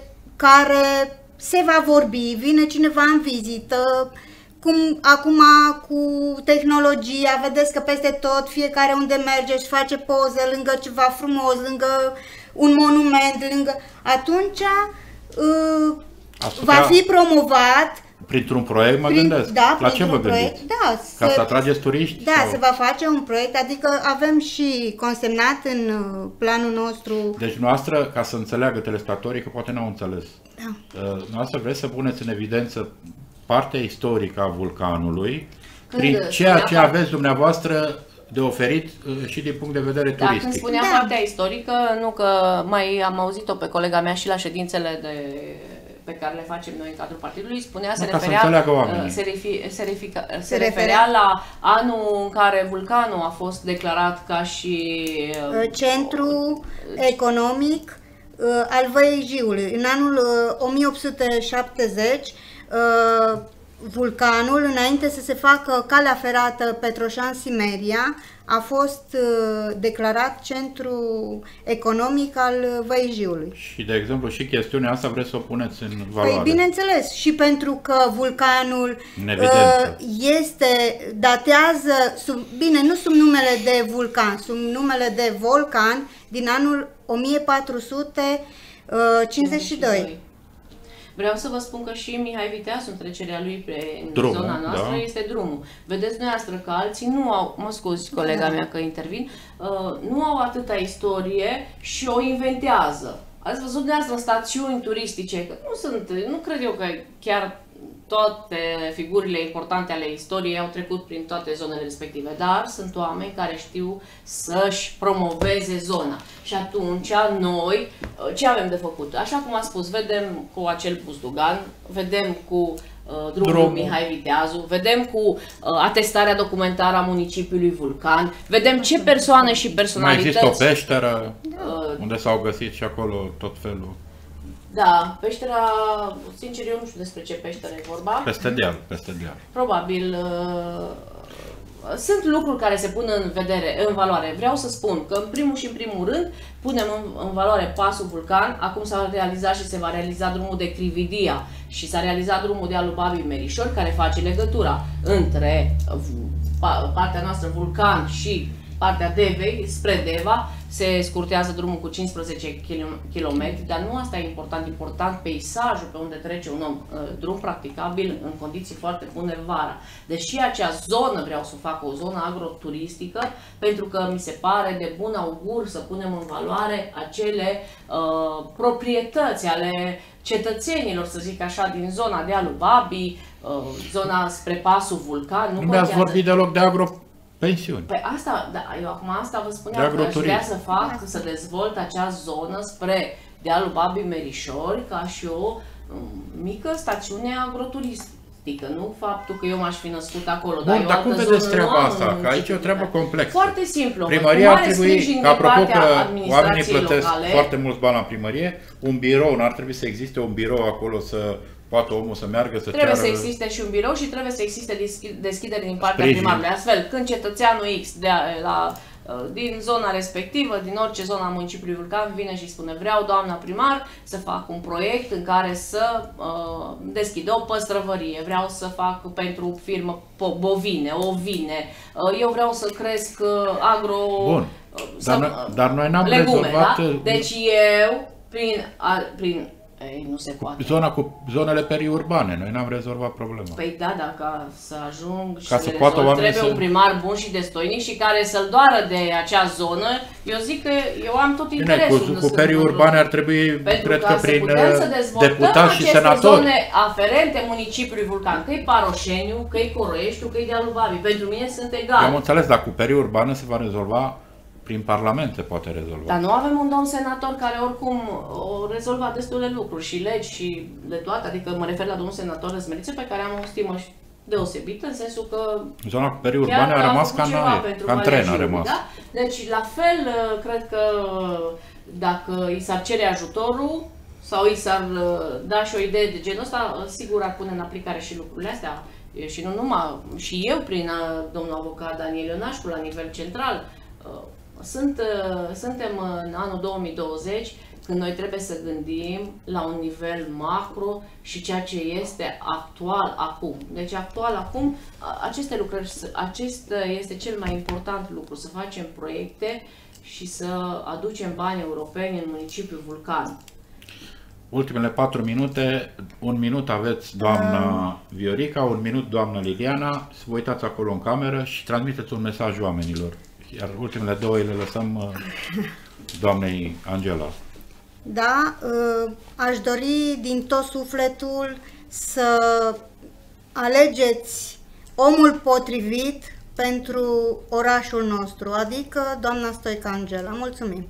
care se va vorbi, vine cineva în vizită, cum acum cu tehnologia, vedeți că peste tot, fiecare unde merge își face poze lângă ceva frumos, lângă un monument, lângă... Atunci uh, va fi promovat printr-un proiect, mă prin, gândesc. Da, la ce vă gândiți? Proiect, da, Ca să, să atrageți turiști? Da, sau? se va face un proiect, adică avem și consemnat în planul nostru... Deci noastră, ca să înțeleagă telespectatorii, că poate n-au înțeles, da. uh, noastră vreți să puneți în evidență partea istorică a vulcanului, Când prin ceea ce spunea, aveți dumneavoastră de oferit uh, și din punct de vedere da, turistic. Când spunea Da. partea istorică, nu că mai am auzit-o pe colega mea și la ședințele de, pe care le facem noi în cadrul partidului, spunea, se ca să referea, înțeleagă oamenii. se, refi, se, refica, se, Se referea referea la anul în care vulcanul a fost declarat ca și Centru economic uh, al Văii Jiului. În anul uh, o mie opt sute șaptezeci, uh, vulcanul, înainte să se facă calea ferată Petroșan-Simeria, a fost uh, declarat centru economic al Văii Jiului. Și, de exemplu, și chestiunea asta vreți să o puneți în valoare. Păi, bineînțeles, și pentru că vulcanul În evidență. uh, este, datează, sub, bine, nu sub numele de vulcan, sub numele de volcan din anul o mie patru sute cincizeci și doi. Vreau să vă spun că și Mihai Viteazu, în trecerea lui pe în Drumul, zona noastră, da. este drumul. Vedeți dumneavoastră că alții nu au, mă scuzi colega mea că intervin, uh, nu au atâta istorie și o inventează. Ați văzut dumneavoastră stațiuni turistice, că nu sunt, nu cred eu că chiar toate figurile importante ale istoriei au trecut prin toate zonele respective, dar sunt oameni care știu să-și promoveze zona. Și atunci noi, ce avem de făcut? Așa cum am spus, vedem cu acel Buzdugan, vedem cu uh, drumul Drumul. Mihai Viteazu, vedem cu uh, atestarea documentară a municipiului Vulcan, vedem ce persoane și Mai personalități... există o peșteră, uh, unde s-au găsit și acolo tot felul. Da, peștera, sincer eu nu știu despre ce peșteră e vorba. Peste deal, peste deal. Probabil uh, sunt lucruri care se pun în vedere, în valoare. Vreau să spun că în primul și în primul rând punem în, în valoare Pasul Vulcan. Acum s-a realizat și se va realiza drumul de Crividia și s-a realizat drumul de Alubabii Merișori, care face legătura între uh, partea noastră Vulcan și partea Devei spre Deva. Se scurtează drumul cu cincisprezece kilometri, dar nu asta e important, important peisajul pe unde trece un om, drum practicabil în condiții foarte bune vara. Deși acea zonă vreau să o fac o zonă agroturistică, pentru că mi se pare de bun augur să punem în valoare acele uh, proprietăți ale cetățenilor, să zic așa, din zona de Alubabii, uh, zona spre Pasul Vulcan. Nu mi-ați vorbit deloc de agro pensiuni. Păi asta, da, eu acum asta vă spuneam, că aș vrea să fac, să dezvolt acea zonă spre dealul Babii Merișori ca și o um, mică stațiune agroturistică, nu faptul că eu m-aș fi născut acolo. Bun, dar, dar cum vedeți treaba asta? Că aici e o treabă complexă. Foarte simplu. Primăria ar trebui, că apropo că oamenii plătesc locale, foarte mulți bani la primărie, un birou, n-ar trebui să existe un birou acolo să poate omul să meargă să trebuie ceară... să existe și un birou și trebuie să existe deschidere din partea sprijin. primarului. Astfel, când cetățeanul X de la, din zona respectivă, din orice zonă a municipiului Vulcan, vine și spune: vreau, doamna primar, să fac un proiect în care să uh, deschid o păstrăvărie, vreau să fac pentru firmă bovine, ovine, uh, eu vreau să cresc uh, agro... Bun, Uh, dar, să, noi, dar noi n-am legume, rezolvat... da? Deci eu prin, a, prin ei, nu se poate. Zona cu zonele periurbane, noi n-am rezolvat problema. Păi da, dacă să ajung și Ca să să le poată rezolv, oamenii trebuie să- un primar bun și destoinic și care să-l doară de acea zonă. Eu zic că eu am tot Bine, interesul. cu, în cu Sfântul periurbane Lucru. ar trebui, Pentru cred ca că să prin putem să dezvoltăm deputați și aceste senatori. zone aferente municipiului Vulcan, că-i Paroșeniu, că-i Coroieștiu, că-i Dealul Babii. Pentru mine sunt Eu am egale. înțeles, dar cu periurbană se va rezolva, prin Parlament se poate rezolva. Dar nu avem un domn senator care oricum o rezolva destule lucruri și legi și de toate, adică mă refer la domnul senator Răzmeriță, pe care am o stimă deosebită, în sensul că Zona cu chiar periurbane că a rămas făcut ca în ceva aer, pentru ca în Valea tren a Jiului, rămas. da? Deci, la fel, cred că dacă i s-ar cere ajutorul sau i s-ar da și o idee de genul ăsta, sigur ar pune în aplicare și lucrurile astea. Și nu numai, și eu prin domnul avocat Daniel Ionașcu la nivel central. Sunt, suntem în anul două mii douăzeci, când noi trebuie să gândim la un nivel macro și ceea ce este actual acum. Deci actual acum, aceste lucruri, acesta este cel mai important lucru, să facem proiecte și să aducem bani europeni în municipiul Vulcan. Ultimele patru minute, un minut aveți doamna Viorica, un minut doamna Liliana, să vă uitați acolo în cameră și transmiteți un mesaj oamenilor. Iar ultimele două le lăsăm uh, doamnei Angela. Da, uh, aș dori din tot sufletul să alegeți omul potrivit pentru orașul nostru, adică doamna Stoica Angela. Mulțumim!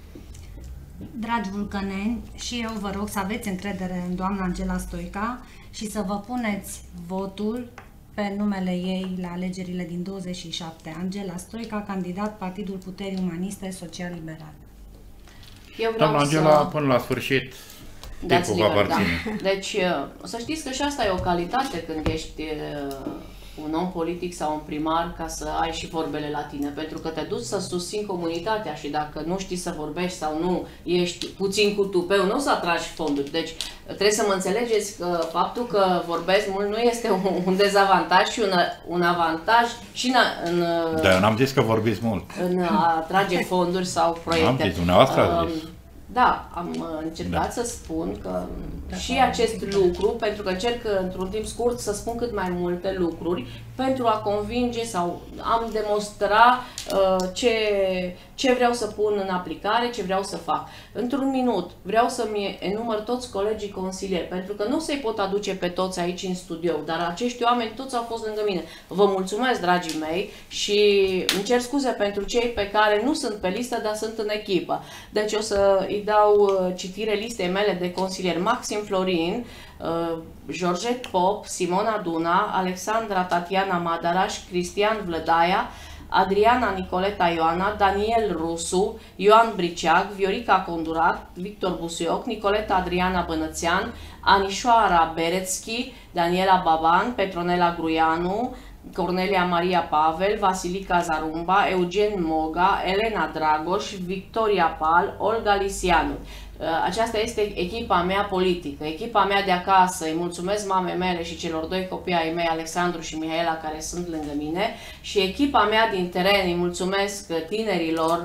Dragi vulcăneni, și eu vă rog să aveți încredere în doamna Angela Stoica și să vă puneți votul pe numele ei la alegerile din douăzeci și șapte. Angela Stoica, candidat Partidul Puterii Umaniste Social-Liberal. Eu vreau Doamna Angela, să... până la sfârșit, Dați timpul va liber, da. aparține. Deci, să știți că și asta e o calitate când ești un om politic sau un primar, ca să ai și vorbele la tine, pentru că te duci să susții comunitatea și dacă nu știi să vorbești sau nu ești puțin cu tupeu, nu o să atragi fonduri. Deci trebuie să mă înțelegeți că faptul că vorbesc mult nu este un, un dezavantaj și un, un avantaj și în, în, Da, eu n-am zis că vorbiți mult. în a atrage fonduri sau proiecte. Am zis, dumneavoastră ați zis. Da, am încercat da. să spun că și acest lucru, pentru că încerc într-un timp scurt să spun cât mai multe lucruri, pentru a convinge sau am demonstra uh, ce, ce vreau să pun în aplicare, ce vreau să fac. Într-un minut vreau să-mi enumăr toți colegii consilieri, pentru că nu se-i pot aduce pe toți aici în studio, dar acești oameni toți au fost lângă mine. Vă mulțumesc, dragii mei, și îmi cer scuze pentru cei pe care nu sunt pe listă, dar sunt în echipă. Deci o să îi dau citire listei mele de consilieri: Maxim Florin, Georgette Pop, Simona Duna, Alexandra Tatiana Madaraș, Cristian Vlădaia, Adriana Nicoleta Ioana, Daniel Rusu, Ioan Briceag, Viorica Condurat, Victor Busuioc, Nicoleta Adriana Bănățean, Anișoara Berețchi, Daniela Baban, Petronela Gruianu, Cornelia Maria Pavel, Vasilica Zarumba, Eugen Moga, Elena Dragoș, Victoria Pal, Olga Lisianu. Aceasta este echipa mea politică, echipa mea de acasă. Îi mulțumesc mamei mele și celor doi copii ai mei, Alexandru și Mihaela, care sunt lângă mine, și echipa mea din teren. Îi mulțumesc tinerilor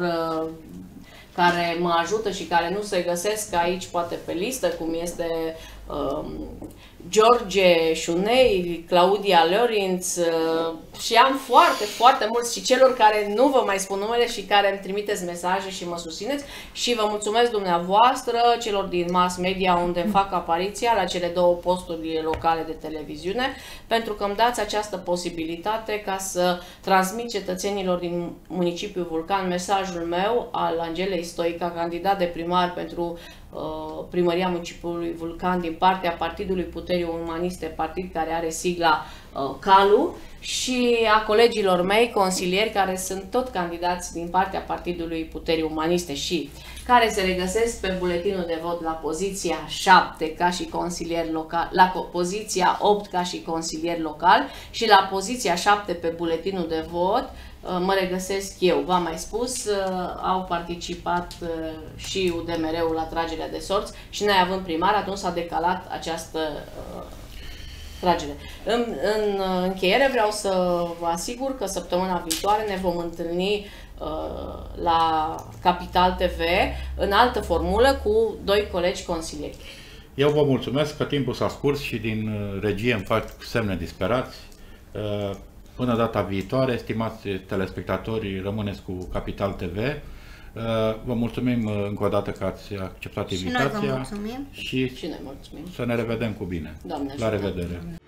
care mă ajută și care nu se găsesc aici, poate pe listă, cum este um, George Șunei, Claudia Lorinț, uh, și am foarte, foarte mulți, și celor care nu vă mai spun numele și care îmi trimiteți mesaje și mă susțineți, și vă mulțumesc dumneavoastră, celor din mass media, unde îmi fac apariția la cele două posturi locale de televiziune, pentru că îmi dați această posibilitate ca să transmit cetățenilor din municipiul Vulcan mesajul meu al Angelei Stoica, candidat de primar pentru primăria municipiului Vulcan din partea Partidului Puterii Umaniste, partid care are sigla uh, CALU, și a colegilor mei consilieri care sunt tot candidați din partea Partidului Puterii Umaniste și care se regăsesc pe buletinul de vot la poziția șapte ca și consilier local, la poziția opt ca și consilier local și la poziția șapte pe buletinul de vot mă regăsesc eu. V-am mai spus, au participat și U D M R-ul la tragerea de sorți și noi având primar, atunci s-a decalat această tragere. În, în încheiere vreau să vă asigur că săptămâna viitoare ne vom întâlni la Capital T V în altă formulă cu doi colegi consilieri. Eu vă mulțumesc că timpul s-a scurs și din regie îmi fac semne disperați. Până data viitoare, stimați telespectatori, rămâneți cu Capital T V. Vă mulțumim încă o dată că ați acceptat invitația. Și noi vă mulțumim. Și, și noi mulțumim. Să ne revedem cu bine. Doamne La ajută. revedere!